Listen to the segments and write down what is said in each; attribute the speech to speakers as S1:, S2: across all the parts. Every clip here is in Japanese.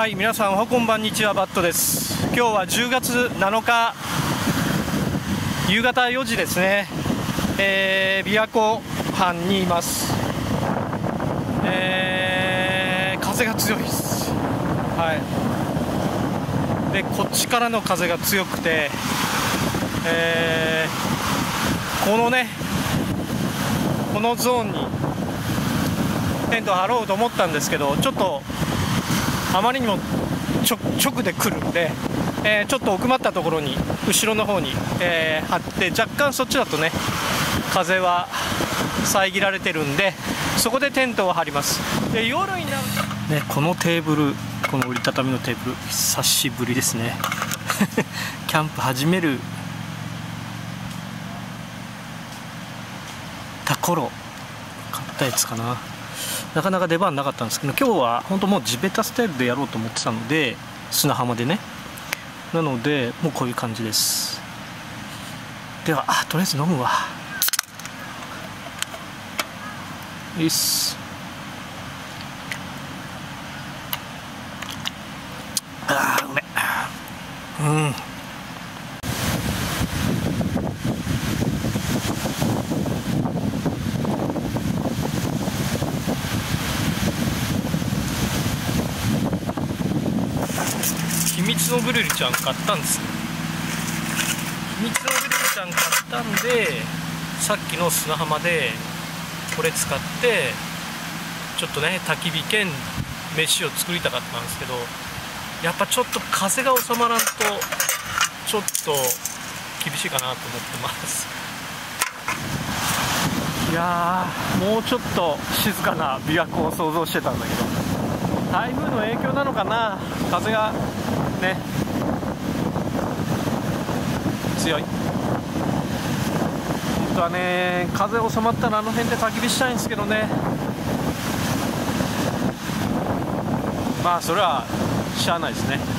S1: はい、皆さんおはこんばんにちは、バットです。今日は10月7日夕方4時ですね。琵琶湖畔にいます。風が強いです。はい。で、こっちからの風が強くて、このゾーンにテントを張ろうと思ったんですけど、ちょっとあまりにも直で来るんで、ちょっと奥まったところに後ろの方に、張って、若干そっちだとね風は遮られてるんで、そこでテントを張ります。で、夜になるとね、このテーブル、この折りたたみのテーブル久しぶりですねキャンプ始める頃買ったやつかな。なかなか出番なかったんですけど、今日は本当もう地べたスタイルでやろうと思ってたので、砂浜でね、なのでもうこういう感じです。ではとりあえず飲むわ。いいっす。うめえ。秘密のグリルちゃん買ったんですよ。秘密のグリルちゃん買ったんで、さっきの砂浜でこれ使ってちょっとね、焚き火兼飯を作りたかったんですけど、やっぱちょっと風が収まらんとちょっと厳しいかなと思ってます。いやー、もうちょっと静かな琵琶湖を想像してたんだけど、台風の影響なのかな、風がね強い。本当はね、風収まったらあの辺で焚き火したいんですけどね。まあそれはしゃあないですね。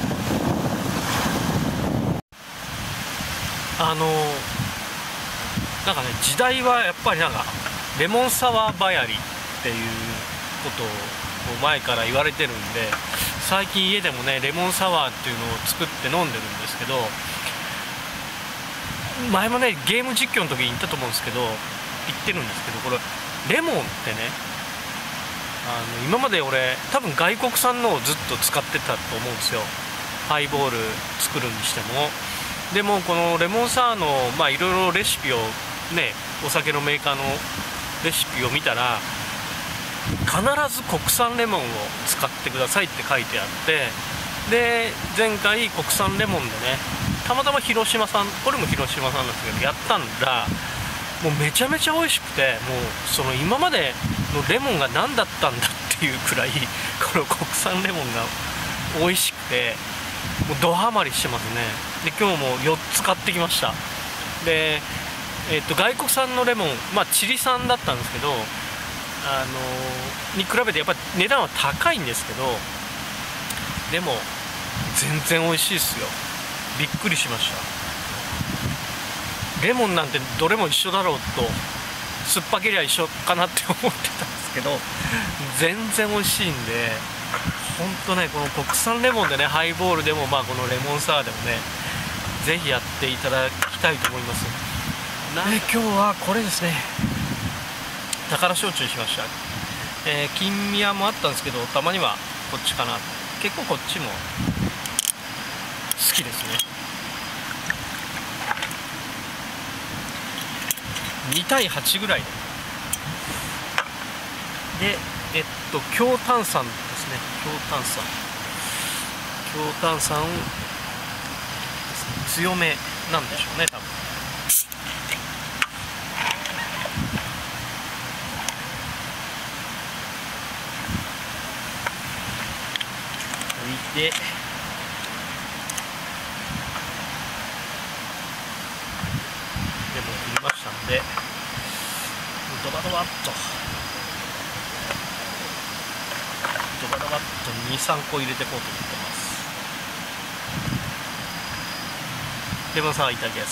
S1: なんかね、時代はやっぱりなんかレモンサワー流行りっていうことを前から言われてるんで、最近家でもねレモンサワーっていうのを作って飲んでるんですけど、前もねゲーム実況の時に言ったと思うんですけど、言ってるんですけど、これレモンってね、今まで俺多分外国産のをずっと使ってたと思うんですよ、ハイボール作るにしても。でもこのレモンサワーのいろいろレシピをね、お酒のメーカーのレシピを見たら、必ず国産レモンを使ってくださいって書いてあって、で前回国産レモンでね、たまたま広島産、これも広島産なんですけどやったんだ。もうめちゃめちゃ美味しくて、もうその今までのレモンが何だったんだっていうくらいこの国産レモンが美味しくて、もうドハマりしてますね。で今日も4つ買ってきました。で外国産のレモン、チリ産だったんですけど、に比べてやっぱり値段は高いんですけど、でも全然美味しいですよ。びっくりしました。レモンなんてどれも一緒だろうと、酸っぱけりゃ一緒かなって思ってたんですけど、全然美味しいんで、本当ね、この国産レモンでね、ハイボールでもこのレモンサワーでもね、ぜひやっていただきたいと思います。今日はこれですね、宝焼酎にしました。金宮もあったんですけど、たまにはこっちかな。結構こっちも好きですね。2対8ぐらいで、強炭酸ですね。強炭酸強めなんでしょうね、多分。でレモン振りましたんで、ドバドバっと2、3個入れていこうと思ってます。レモンサワーいただきます。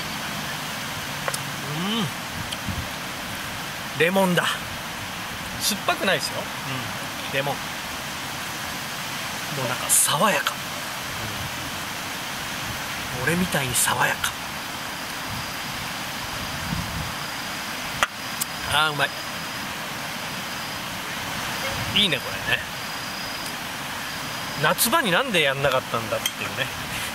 S1: レモンだ。 酸っぱくないですよ、でももうなんか爽やか、俺みたいに爽やか。あーうまい、いいねこれね。夏場になんでやんなかったんだっていうね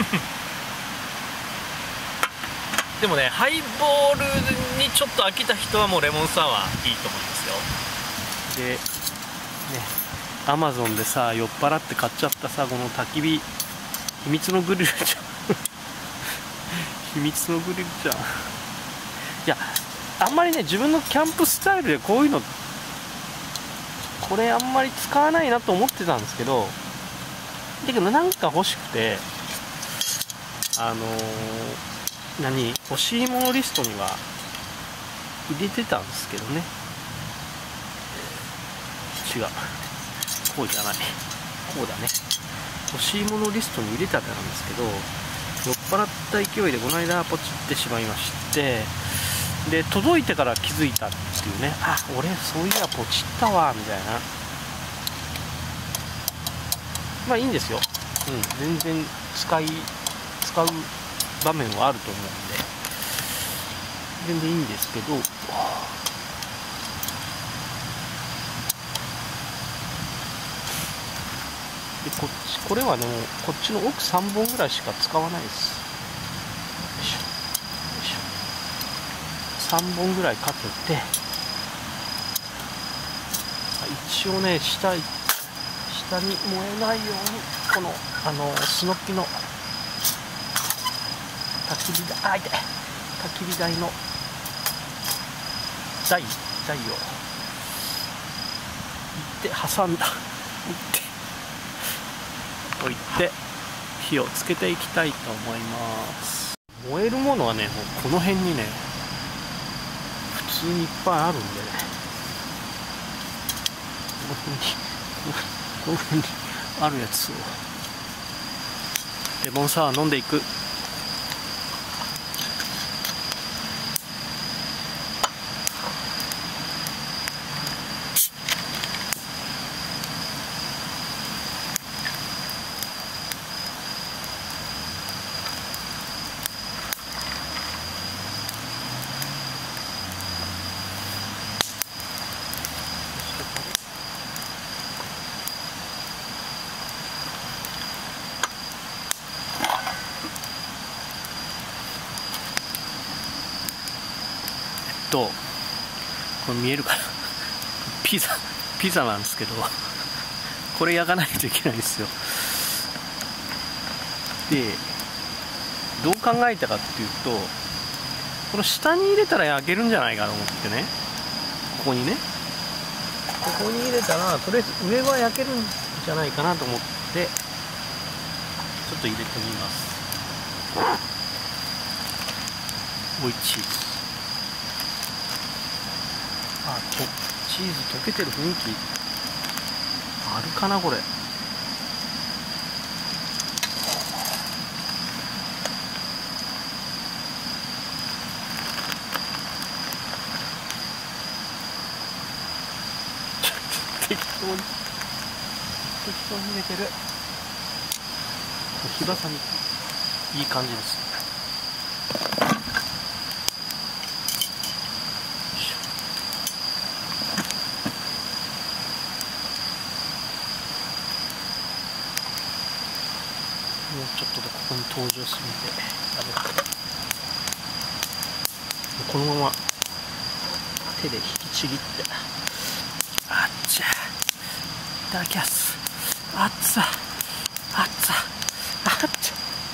S1: でもね、ハイボールにちょっと飽きた人はもうレモンサワーいいと思いますよ。でね、アマゾンでさ、酔っ払って買っちゃったさ、この焚き火、秘密のグリルじゃん秘密のグリルじゃん。いや、あんまりね、自分のキャンプスタイルでこういうの、これあんまり使わないなと思ってたんですけど、だけどなんか欲しくて、欲しいものリストには入れてたんですけどね。違う、こうじゃない、こうだね。欲しいものリストに入れたんですけど、酔っ払った勢いでこの間ポチってしまいまして、で届いてから気づいたっていうね。あ、俺そういやポチったわみたいな。まあいいんですよ、全然使う場面はあると思うんで全然いいんですけど、でこれはね、もうこっちの奥3本ぐらいしか使わないです。よいしょよいしょ、3本ぐらいかけて、一応ね、下に燃えないようにこのスノキの焚き火台、焚き火台の台を挟んだ置いて火をつけていきたいと思います。燃えるものはね、もうこの辺にね普通にいっぱいあるんでね、この辺にあるやつをレモンサワー飲んでいく。これ見えるかなピザなんですけど、これ焼かないといけないんですよ。でどう考えたかっていうと、この下に入れたら焼けるんじゃないかと思ってね、ここに入れたらとりあえず上は焼けるんじゃないかなと思ってちょっと入れてみます。おいチーズ、チーズ溶けてる雰囲気あるかなこれ。適当に入れてる。火ばさみいい感じです。もうちょっとでここに登場するんでこのまま手で引きちぎって、あっちゃ、いただきます。あっつあっつあっちゃ、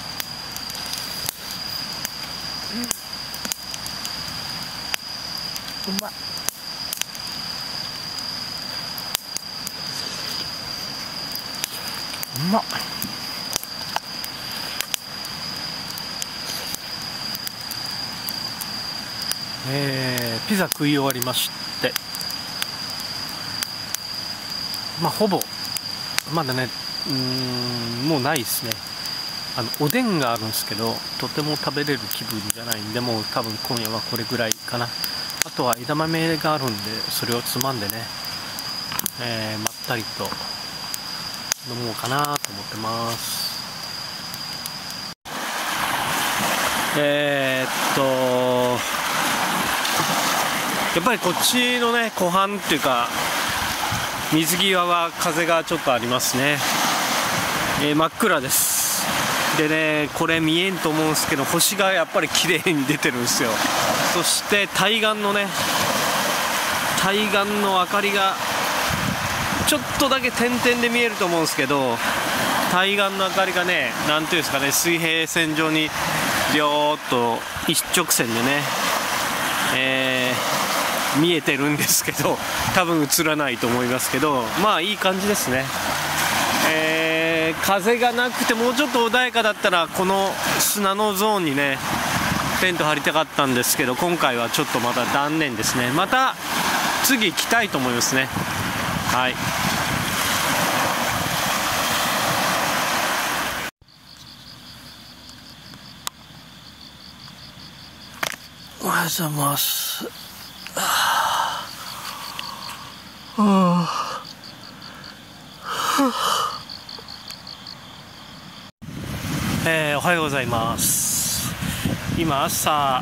S1: うまっ。うまっ。ピザ食い終わりまして、ほぼまだね、もうないですね。おでんがあるんですけど、とても食べれる気分じゃないんで、もう多分今夜はこれぐらいかな。あとは枝豆があるんで、それをつまんでね、 まったりと飲もうかなと思ってます。やっぱりこっちのね湖畔っていうか水際は風がちょっとありますね。真っ暗です。でね、これ見えんと思うんですけど、星がやっぱり綺麗に出てるんですよ。そして対岸の明かりがちょっとだけ点々で見えると思うんですけど、対岸の明かりがね、なんていうんですかね、水平線上にビョーっと一直線でね、見えてるんですけど、多分映らないと思いますけど、まあいい感じですね。風がなくてもうちょっと穏やかだったらこの砂のゾーンにねテント張りたかったんですけど、今回はちょっとまた断念ですね。また次行きたいと思いますね。はい。おはようございます。おはようございます。今朝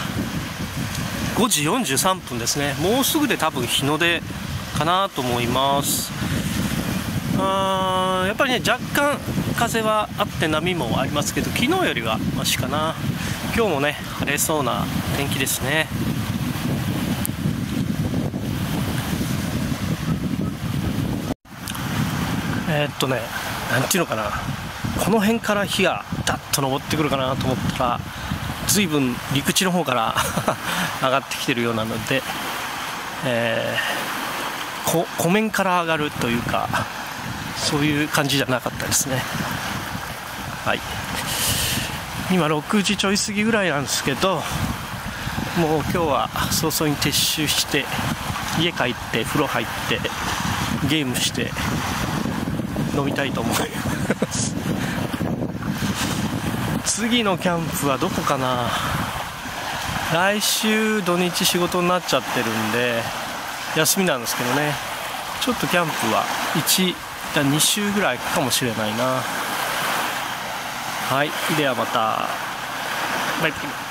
S1: 5時43分ですね。もうすぐで多分日の出かなと思います。やっぱりね若干風はあって波もありますけど、昨日よりはマシかな。今日もね晴れそうな天気ですね。なんていうのかな、この辺から火がダッと昇ってくるかなと思ったら、随分陸地の方から上がってきてるようなので、湖面から上がるというか、そういう感じじゃなかったですね。はい、今6時ちょい過ぎぐらいなんですけど、もう今日は早々に撤収して家帰って風呂入ってゲームして飲みたいと思います次のキャンプはどこかな。来週土日仕事になっちゃってるんで休みなんですけどね、ちょっとキャンプは2週ぐらいかもしれないな。はい、ではまたバイバイ。